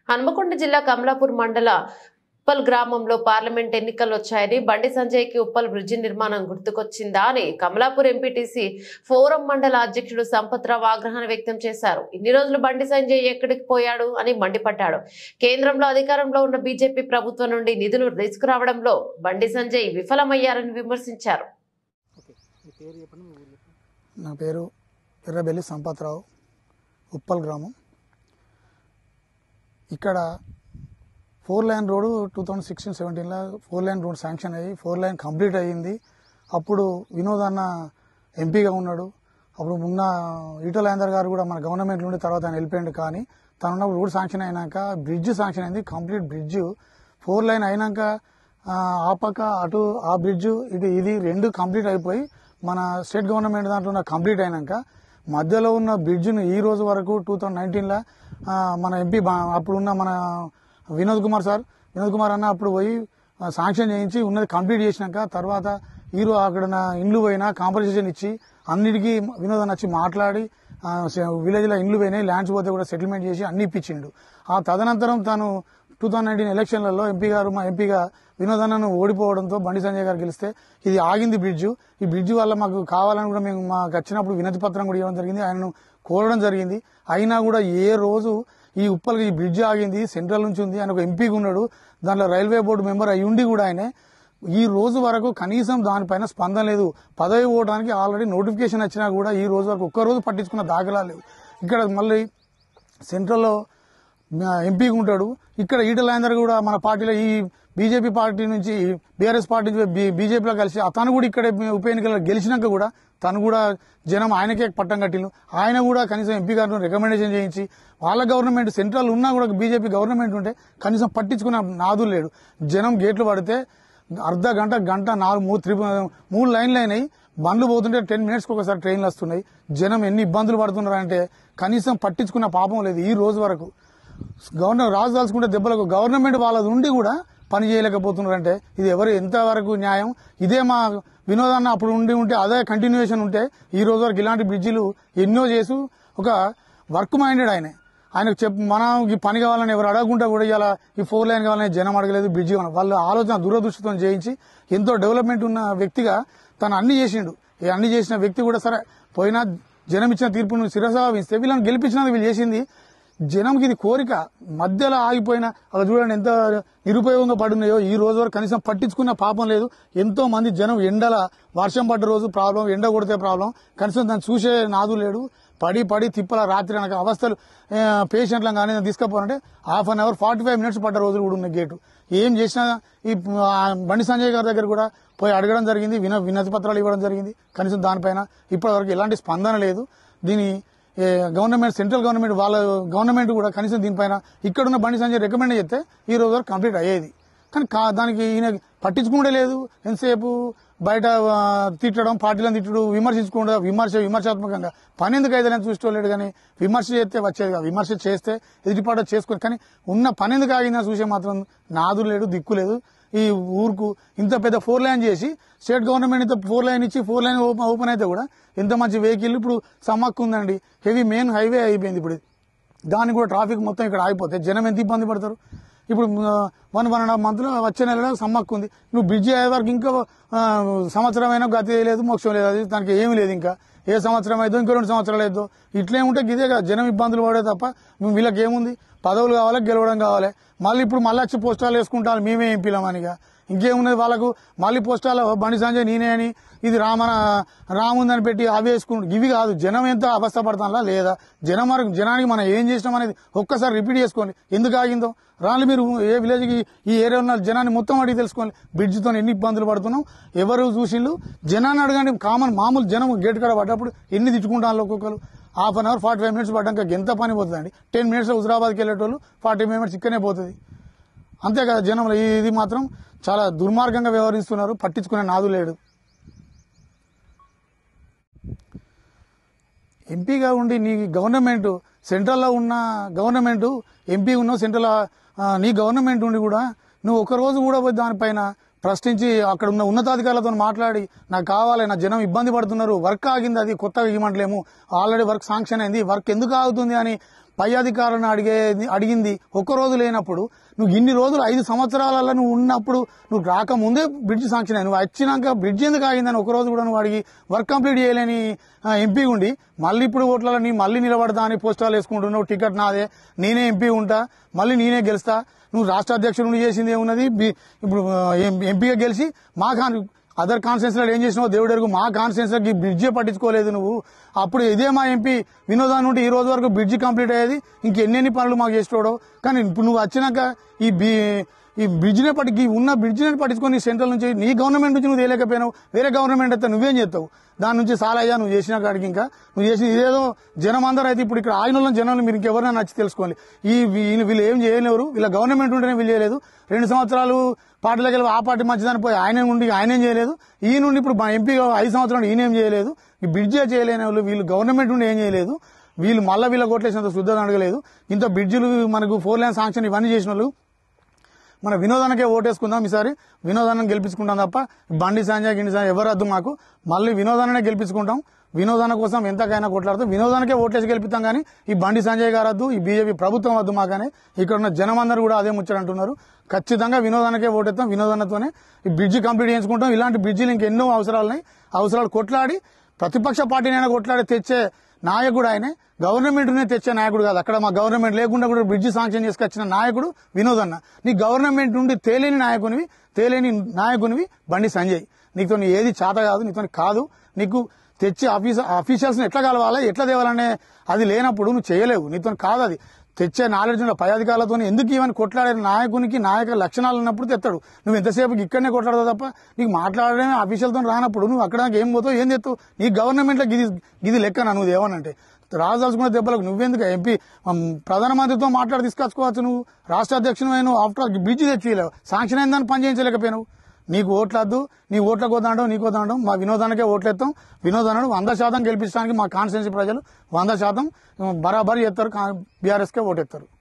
హన్మకొండ జిల్లా కమలాపూర్ మండల ఉప్పల్ గ్రామంలో పార్లమెంట్ ఎన్నికలు వచ్చాయని బండి సంజయ్కి ఉప్పల్ బ్రిడ్జి నిర్మాణం గుర్తుకొచ్చిందా అని కమలాపూర్ ఎంపీటీసీ ఫోరం మండల అధ్యక్షుడు సంపత్రావు ఆగ్రహాన్ని వ్యక్తం చేశారు. ఇన్ని రోజులు బండి సంజయ్ ఎక్కడికి పోయాడు అని మండిపడ్డాడు. కేంద్రంలో అధికారంలో ఉన్న బీజేపీ ప్రభుత్వం నుండి నిధులు తీసుకురావడంలో బండి సంజయ్ విఫలమయ్యారని విమర్శించారు. నా పేరు ఎర్రబెల్లి సంపత్రావు, ఉప్పల్ గ్రామం. ఇక్కడ 4 లైన్ రోడ్డు 2016-17లో 4 లైన్ రోడ్ శాంక్షన్ అయ్యి 4 లైన్ కంప్లీట్ అయ్యింది. అప్పుడు వినోద్ అన్న ఎంపీగా ఉన్నాడు. అప్పుడు ఉన్న ఈటల రాజేందర్ గారు కూడా మన గవర్నమెంట్ నుండి తర్వాత ఆయన వెళ్ళిపోయింది. కానీ తను ఉన్నప్పుడు రోడ్ శాంక్షన్ అయినాక బ్రిడ్జ్ శాంక్షన్ అయింది. కంప్లీట్ బ్రిడ్జ్ 4 లైన్ అయినాక ఆ పక్క అటు ఆ బ్రిడ్జ్ ఇది రెండు కంప్లీట్ అయిపోయి మన స్టేట్ గవర్నమెంట్ దాంట్లో కంప్లీట్ అయినాక మధ్యలో ఉన్న బ్రిడ్జ్ను ఈ రోజు వరకు 2019లో మన ఎంపీ అప్పుడున్న మన వినోద్ కుమార్ అన్న అప్పుడు పోయి శాంక్షన్ చేయించి ఉన్నది కంప్లీట్ చేసినాక తర్వాత అక్కడ ఇండ్లు పోయినా కాంపన్సేషన్ ఇచ్చి అన్నిటికీ వినోద్ అన్న వచ్చి మాట్లాడి విలేజ్లో ఇండ్లు పోయినాయి, ల్యాండ్స్ పోతే కూడా సెటిల్మెంట్ చేసి అన్ని ఇప్పించిండు. ఆ తదనంతరం తాను 2019 ఎలక్షన్లలో మా ఎంపీగా వినోద్ అన్నను ఓడిపోవడంతో బండి సంజయ్ గారు గెలిస్తే ఇది ఆగింది బ్రిడ్జ్. ఈ బ్రిడ్జ్ వల్ల మాకు కావాలని కూడా మేము మాకు వచ్చినప్పుడు వినతి పత్రం కూడా ఇవ్వడం జరిగింది, ఆయనను కోరడం జరిగింది. అయినా కూడా ఏ రోజు ఈ ఉప్పల్కి ఈ బ్రిడ్జ్ ఆగింది, సెంట్రల్ నుంచి ఉంది, ఆయన ఒక ఎంపీగా ఉన్నాడు, దాంట్లో రైల్వే బోర్డు మెంబర్ అయి ఉండి కూడా ఆయనే ఈ రోజు వరకు కనీసం దానిపైన స్పందన లేదు. పదవి పోవడానికి ఆల్రెడీ నోటిఫికేషన్ వచ్చినా కూడా ఈ రోజు వరకు ఒక్కరోజు పట్టించుకున్న దాఖలాలు లేవు. ఇక్కడ మళ్ళీ సెంట్రల్లో ఎంపీగా ఉంటాడు, ఇక్కడ ఈటల రాజేందర్ కూడా మన పార్టీలో ఈ బీజేపీ పార్టీ నుంచి బీఆర్ఎస్ పార్టీ నుంచి బీజేపీలో కలిసి తను కూడా ఇక్కడ ఉప ఎన్నికల్లో గెలిచినాక కూడా తను కూడా జనం ఆయనకే పట్టం కట్టిండు. ఆయన కూడా కనీసం ఎంపీ గారిని రికమెండేషన్ చేయించి వాళ్ళ గవర్నమెంట్ సెంట్రల్ ఉన్నా కూడా బీజేపీ గవర్నమెంట్ ఉంటే కనీసం పట్టించుకున్న నాదులు లేడు. జనం గేట్లు పడితే అర్ధ గంట 3 లైన్లు అయినాయి, బండ్లు పోతుంటే 10 మినిట్స్కి ఒకసారి ట్రైన్లు వస్తున్నాయి. జనం ఎన్ని ఇబ్బందులు పడుతున్నారంటే కనీసం పట్టించుకున్న పాపం లేదు. ఈ రోజు వరకు రాజు దాల్చుకుంటే దెబ్బలకు గవర్నమెంట్ వాళ్ళది ఉండి కూడా పని చేయలేకపోతున్నారంటే ఇది ఎంతవరకు న్యాయం? ఇదే మా వినోదాన్ని అప్పుడు ఉంటే అదే కంటిన్యూషన్ ఉంటే ఈ రోజు వరకు ఇలాంటి బ్రిడ్జిలు ఎన్నో చేసి ఒక వర్క్ మైండెడ్ ఆయనకు మనం ఈ పని కావాలని ఎవరు అడగకుండా కూడా ఇలా ఈ 4 లైన్ కావాలని జనం అడగలేదు, బ్రిడ్జి కావాలి. వాళ్ళ ఆలోచన దూరదృష్టితో చేయించి ఎంతో డెవలప్మెంట్ ఉన్న వ్యక్తిగా తను అన్ని చేసిండు. అన్ని చేసిన వ్యక్తి కూడా సరే పోయినా జనం ఇచ్చిన తీర్పును శిరసావిస్తే వీళ్ళని గెలిపించినది వీళ్ళు చేసింది జనంకి ఇది కోరిక. మధ్యలో ఆగిపోయిన అలా చూడండి ఎంత నిరుపయోగంగా పడున్నాయో. ఈ రోజు వరకు కనీసం పట్టించుకున్న పాపం లేదు. ఎంతో మంది జనం ఎండల వర్షం పడ్డ రోజు ప్రాబ్లం, ఎండ కొడితే ప్రాబ్లం, కనీసం దాన్ని చూసే నాదు లేడు. పడి తిప్పల రాత్రి అనక అవస్థలు పేషెంట్లను కానీ తీసుకుపోవాలంటే ½ అన్ అవర్ 45 మినిట్స్ పడ్డ రోజులు కూడా ఉన్నాయి. గేటు ఏం చేసినా ఈ బండి సంజయ్ గారి దగ్గర కూడా పోయి అడగడం జరిగింది, వినతి పత్రాలు ఇవ్వడం జరిగింది. కనీసం దానిపైన ఇప్పటివరకు ఎలాంటి స్పందన లేదు. దీని గవర్నమెంట్ సెంట్రల్ గవర్నమెంట్ వాళ్ళ గవర్నమెంట్ కూడా కనీసం దీనిపైన ఇక్కడున్న బండి సంజయ్ రికమెండ్ చేస్తే ఈ రోజు వరకు కంప్లీట్ అయ్యేది. కానీ దానికి ఈయన పట్టించుకుంటే లేదు. ఎంతసేపు బయట తిట్టడం, పార్టీలను తిట్టడం, విమర్శించుకుంటూ విమర్శాత్మకంగా పని ఎందుకు అయితే చూసుకోలేడు. కానీ విమర్శ చేస్తే వచ్చేది కాదు. విమర్శ చేస్తే ఎదుటిపాట చేసుకుని కానీ ఉన్న పని ఎందుకు ఆగిందని చూసే మాత్రం నాదు లేడు, దిక్కు లేదు. ఈ ఊరుకు ఇంత పెద్ద 4 లైన్ చేసి స్టేట్ గవర్నమెంట్ ఇంత 4 లైన్ ఇచ్చి 4 లైన్ ఓపెన్ అయితే కూడా ఎంత మంచి వెహికల్ ఇప్పుడు సమ్మక్కు ఉందండి. హెవీ మెయిన్ హైవే అయిపోయింది. ఇప్పుడు దానికి కూడా ట్రాఫిక్ మొత్తం ఇక్కడ ఆగిపోతే జనం ఎంత ఇబ్బంది పడతారు. ఇప్పుడు 1.5 మంత్లో వచ్చే నెలలో సమ్మక్కు ఉంది. నువ్వు బ్రిడ్జి అయ్యే వరకు ఇంకా సంవత్సరం అయినా గతి లేదు, మోక్షం లేదు. అది దానికి ఏమీ లేదు. ఇంకా ఏ సంవత్సరం అయిద్దో ఇంకో 2 సంవత్సరాలు అయిద్దో ఇట్లే ఉంటే ఇదే కదా జనం ఇబ్బందులు పడే తప్ప వీళ్ళకి ఏముంది? పదవులు కావాలి, గెలవడం కావాలి. మళ్ళీ ఇప్పుడు మళ్ళీ వచ్చి పోస్టాలు వేసుకుంటారు మేమే ఎంపీలమనిగా. ఇంకేమున్నది వాళ్ళకు? మళ్ళీ పోస్టాలు బండి సంజయ్ నేనే అని ఇది రాముందని పెట్టి అవి వేసుకుంటు ఇవి కాదు. జనం ఎంత అవస్థ పడతానా లేదా? జనానికి మనం ఏం చేసినాం అనేది ఒక్కసారి రిపీట్ చేసుకోండి. ఎందుకు ఆగిందో రాళ్ళు మీరు ఏ విలేజ్కి ఈ ఏరియా ఉన్న జనాన్ని మొత్తం అడిగి తెలుసుకోండి. బ్రిడ్జితో ఎన్ని ఇబ్బందులు పడుతున్నాం ఎవరు చూసిండ్రు? జనాన్ని అడగండి. మామూలు జనం గేట్ కాడ పడ్డప్పుడు ఎన్ని తిట్టుకుంటాను ఒక్కొక్కరు. ½ అన్ అవర్ 45 మినిట్స్ పడ్డాక ఎంత పని పోతుందండి? 10 మినిట్స్ హుజరాబాద్కి వెళ్ళేటోళ్ళు 40 మినిట్స్ ఇక్కడనే పోతుంది. అంతే కదా జనంలో. ఇది మాత్రం చాలా దుర్మార్గంగా వ్యవహరిస్తున్నారు. పట్టించుకునే నాదు లేడు. ఎంపీగా ఉండి నీ గవర్నమెంట్ సెంట్రల్లో ఉన్న గవర్నమెంట్ ఎంపీ ఉన్నావు, సెంట్రల్ నీ గవర్నమెంట్ ఉండి కూడా నువ్వు ఒకరోజు కూడా పోయి దానిపైన ప్రశ్నించి అక్కడ ఉన్న ఉన్నతాధికారులతో మాట్లాడి నాకు కావాలి, నా జనం ఇబ్బంది పడుతున్నారు, వర్క్ ఆగింది, అది కొత్తగా ఇవ్వమంటలేము, ఆల్రెడీ వర్క్ శాంక్షన్ అయింది, వర్క్ ఎందుకు ఆగుతుంది అని పై అధికారులను అడిగింది ఒక్కరోజు లేనప్పుడు నువ్వు ఇన్ని రోజులు 5 సంవత్సరాలలో నువ్వు ఉన్నప్పుడు నువ్వు రాకముందే బ్రిడ్జ్ శాంక్షన్ అయ్యి నువ్వు వచ్చినాక బ్రిడ్జ్ ఎందుకు ఆగిందని ఒకరోజు కూడా నువ్వు అడిగి వర్క్ కంప్లీట్ చేయలేని ఎంపీ ఉండి మళ్ళీ ఇప్పుడు ఓట్లలో నీ మళ్ళీ నిలబడతా అని పోస్టాలు వేసుకుంటున్నావు. టికెట్ నాదే, నేనే ఎంపీ ఉంటా, మళ్ళీ నేనే గెలుస్తా. నువ్వు రాష్ట్ర అధ్యక్షుడు చేసింది ఏమున్నది? ఇప్పుడు ఎంపీగా గెలిచి మా అదర్ కాన్స్టిట్యూన్స్ లో ఏం చేసినావు దేవుడు ఎరుగు. మా కాన్స్టిట్యూన్స్ లోకి బ్రిడ్జే పట్టించుకోలేదు నువ్వు. అప్పుడు ఇదే మా ఎంపీ వినోదా నుండి ఈ రోజు వరకు బ్రిడ్జి కంప్లీట్ అయ్యేది. ఇంకెన్ని పనులు మాకు చేస్తాడో. కానీ ఇప్పుడు నువ్వు వచ్చినాక ఈ బ్రిడ్జినే ఉన్న బ్రిడ్జినే పట్టించుకొని సెంట్రల్ నుంచి నీ గవర్నమెంట్ నుంచి నువ్వు తేలేకపోయినావు. వేరే గవర్నమెంట్ అయితే నువ్వేం చేస్తావు? దాని నుంచి చాలా అయ్యా నువ్వు చేసిన కాడికి. ఇంకా నువ్వు చేసిన ఇదేదో జనం అందరూ అయితే ఇప్పుడు ఇక్కడ ఆయన జనాలు మీరు ఇంకెవరైనా నచ్చి తెలుసుకోవాలి. వీళ్ళు ఏం చేయలేరు. వీళ్ళ గవర్నమెంట్ ఉంటేనే వీళ్ళు చేయలేదు. 2 సంవత్సరాలు పార్టీలోకి వెళ్ళి ఆ పార్టీ మంచిదని పోయి ఆయనేం చేయలేదు. ఈ నుండి ఇప్పుడు మా ఎంపీ 5 సంవత్సరాలు ఈయనేం చేయలేదు. ఈ బ్రిడ్జే చేయలేని వాళ్ళు వీళ్ళు గవర్నమెంట్ నుండి ఏం చేయలేదు. వీళ్ళు మళ్ళీ వీళ్ళ కొట్లేసినంత శుద్ధత అడగలేదు. ఇంత బ్రిడ్జిలు మనకు 4 లైన్ శాంక్షన్ ఇవన్నీ చేసిన వాళ్ళు మన వినోదానికే ఓటేసుకుందాం. ఈసారి వినోదాన్ని గెలిపించుకుంటాం తప్ప బండి సంజయ్ ఎవరు వద్దు మాకు. మళ్ళీ వినోదాన్ని గెలిపించుకుంటాం. వినోదాన కోసం ఎంతకైనా కొట్లాడుతాం. వినోదానికే ఓట్లేసి గెలిపిస్తాం. కానీ ఈ బండి సంజయ్ గారు వద్దు, ఈ బీజేపీ ప్రభుత్వం వద్దు మాకనే ఇక్కడ ఉన్న జనం అందరూ కూడా అదే ముచ్చడంటున్నారు. ఖచ్చితంగా వినోదానికే ఓటేస్తాం. వినోదానతోనే ఈ బ్రిడ్జి కంప్లీట్ చేసుకుంటాం. ఇలాంటి బ్రిడ్జిలు ఇంకెన్నో అవసరాలున్నాయి. అవసరాలు కొట్లాడి ప్రతిపక్ష పార్టీనైనా కొట్లాడి తెచ్చే నాయకుడు ఆయనే. గవర్నమెంట్ నే తెచ్చే నాయకుడు కాదు. అక్కడ మా గవర్నమెంట్ లేకుండా కూడా బ్రిడ్జి శాంక్షన్ చేసుకొచ్చిన నాయకుడు వినోదన్న. నీ గవర్నమెంట్ నుండి తేలేని నాయకునివి బండి సంజయ్. నీతో ఏది చేత కాదు, నీతో కాదు. నీకు తెచ్చి అఫీషియల్స్ ఎట్లా కలవాలా, ఎట్లా తేవాలనే అది లేనప్పుడు నువ్వు చేయలేవు. నీతో కాదు అది. తెచ్చే నాలెడ్జ్ ఉన్న పై అధికారులతో ఎందుకు ఇవన్నీ కొట్లాడే నాయక లక్షణాలు ఉన్నప్పుడు తెస్తాడు. నువ్వు ఎంతసేపు ఇక్కడనే కొట్లాడతావు తప్ప నీకు మాట్లాడడమే అఫీషియల్తో రానప్పుడు నువ్వు అక్కడ ఏం పోతావు, ఏం తెస్తావు? నీ గవర్నమెంట్ లో గిది లెక్కనా నువ్వు ఏమనంటే? రాజాల్సుకున్న దెబ్బలకు నువ్వెందుకు ఎంపీ ప్రధానమంత్రితో మాట్లాడి తీసుకొచ్చుకోవచ్చు. నువ్వు రాష్ట్ర అధ్యక్షుడు అయినావు. ఆఫ్టర్ బ్రిడ్జ్ తెచ్చిలేవు, శాంక్షన్ అయిందని పని చేయించలేకపోయినావు. నీకు ఓట్లద్దు, నీ ఓట్లకు వద్దాంటావు, నీకు వద్దాంటావు. మా వినోదానికే ఓట్లేస్తాం. వినోదాన్ని 100% గెలిపించడానికి మా కాన్స్టిట్యున్సీ ప్రజలు 100% బరాబర్ చేస్తారు. బీఆర్ఎస్కే ఓటేస్తారు.